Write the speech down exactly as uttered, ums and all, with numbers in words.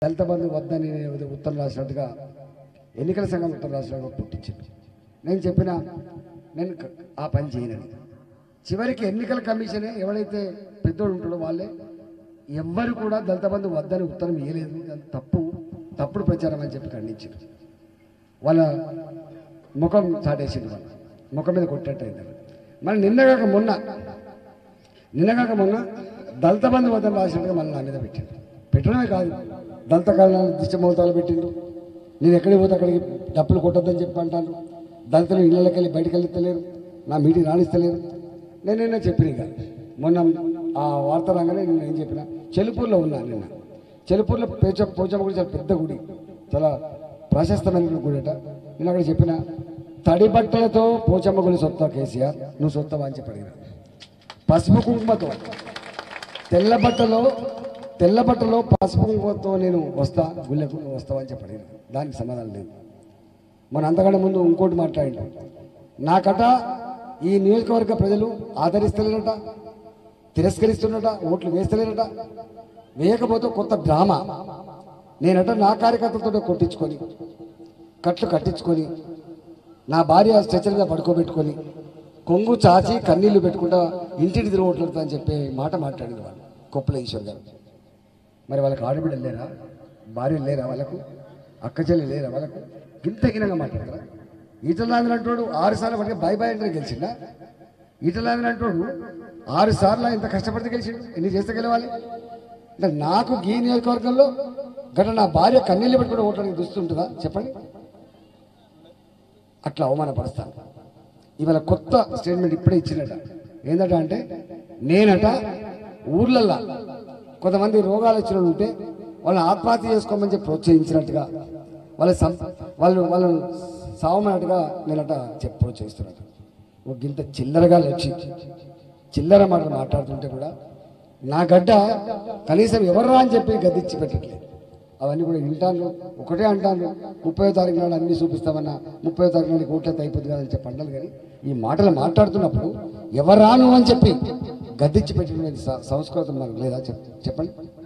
దళిత బంధు వద్దని ఉత్తరం రాసినట్టుగా ఎన్నికల సంఘం ఉత్తరం రాసినట్టుగా పుట్టించింది. నేను చెప్పిన నేను ఆ పని చేయనని. చివరికి ఎన్నికల కమిషనే ఎవరైతే పెద్దోడు ఉంటాడో వాళ్ళే ఎవ్వరు కూడా దళిత బంధు వద్దని ఉత్తరం ఇవ్వలేదు, తప్పు తప్పుడు ప్రచారం అని చెప్పి ఖండించారు. వాళ్ళ ముఖం చాటేసింది, వాళ్ళ ముఖం మీద కొట్టేట్టయింది. మళ్ళీ నిన్నగాక మొన్న నిన్నగాక మొన్న దళిత బంధు వద్దని రాసినట్టుగా మళ్ళీ నా మీద పెట్టిండు. పెట్టడమే కాదు, దళిత కారణాలు దిశమూలతాలు పెట్టిండు. నేను ఎక్కడికి పోతే అక్కడికి డప్పులు కొట్టొద్దని చెప్పి అంటాను. దళితులు ఇళ్ళకి వెళ్ళి బయటకు వెళ్ళిస్తలేరు, నా మీటింగ్ రాణిస్తలేరు. నేను నిన్న చెప్పిన ఇక మొన్న ఆ వార్త రాగానే నేను ఏం చెప్పిన, చెలుపూరులో ఉన్నాను నిన్న. చెలుపూరులో పేచ పోచమ్మ గుడి చాలా పెద్ద గుడి, చాలా ప్రశస్తమైన గుడి అట. నేను అక్కడ చెప్పిన, తడి బట్టలతో పోచమ్మ గుడి సొత్తా కేసీఆర్, నువ్వు సొత్తవా అని చెప్పి అడిగిన. పసుపు కుంకుమతో తెల్ల బట్టలో తెల్ల బట్టలో పసుపు కుంకుమతో నేను వస్తా గుళ్ళకు, నువ్వు వస్తావా అని చెప్పి అడిగిన. దానికి సమాధానం లేదు. మన అంతకంటే ముందు ఇంకోటి మాట్లాడిండు, నాకట ఈ నియోజకవర్గ ప్రజలు ఆదరిస్తలేరట, తిరస్కరిస్తున్నట, ఓట్లు వేస్తలేరట. వేయకపోతే కొత్త డ్రామా నేనట నా కార్యకర్తలతో కొట్టించుకొని కట్లు కట్టించుకొని నా భార్య స్ట్రెచర్ మీద పడుకోబెట్టుకొని కొంగు చాచి కన్నీళ్లు పెట్టుకుంటా ఇంటిని తిరిగి ఓట్లుతా అని చెప్పే మాట మాట్లాడింది వాళ్ళు కొప్పుల ఈశ్వర్ గారు. మరి వాళ్ళకి ఆడబిడ్డలు లేరా, భార్యలు లేరా, వాళ్ళకు అక్క చెల్లి లేరా, వాళ్ళకు ఇంత హీనంగా మాట్లాడతారా? ఈటలాంధ్ర అంటాడు ఆరు సార్లు పడితే బై బై అంటే గెలిచిందా? ఈటలాంధ్ర అంటాడు ఆరు సార్లు ఇంత కష్టపడితే గెలిచిండు, ఎన్ని చేస్తే గెలవాలి? అంటే నాకు ఈ నియోజకవర్గంలో గట నా భార్య కన్నీళ్ళు పెట్టుకుంటే ఓట్లకి దుస్తుంటుందా చెప్పండి? అట్లా అవమానపరుస్తాను. ఇవాళ కొత్త స్టేట్మెంట్ ఇప్పుడే ఇచ్చినట. ఏందట అంటే, నేనట ఊర్లల్లో కొంతమంది రోగాలు వచ్చిన ఉంటే వాళ్ళని ఆత్మహత్య చేసుకోమని చెప్పి ప్రోత్సహించినట్టుగా, వాళ్ళ సం వాళ్ళు వాళ్ళను సావమన్నట్టుగా నేనట చెప్పి ప్రోత్సహిస్తున్నట్టు. ఒక గింత చిల్లరగా వచ్చి చిల్లర మాటలు మాట్లాడుతుంటే కూడా నా గడ్డ కనీసం ఎవర్రా అని చెప్పి గద్దిచ్చి పెట్టట్లేదు. అవన్నీ కూడా వింటాను, ఒకటే అంటాను, ముప్పై తారీఖు నాడు అన్నీ చూపిస్తామన్నా, ముప్పై తారీఖు నాడు ఓట్లయితే అయిపోతుంది కదా అని చెప్పి అంటాను. కానీ ఈ మాటలు మాట్లాడుతున్నప్పుడు ఎవరాను అని చెప్పి గద్దిచ్చి పెట్టిన సంస్కృతం మనకు లేదా చెప్పండి.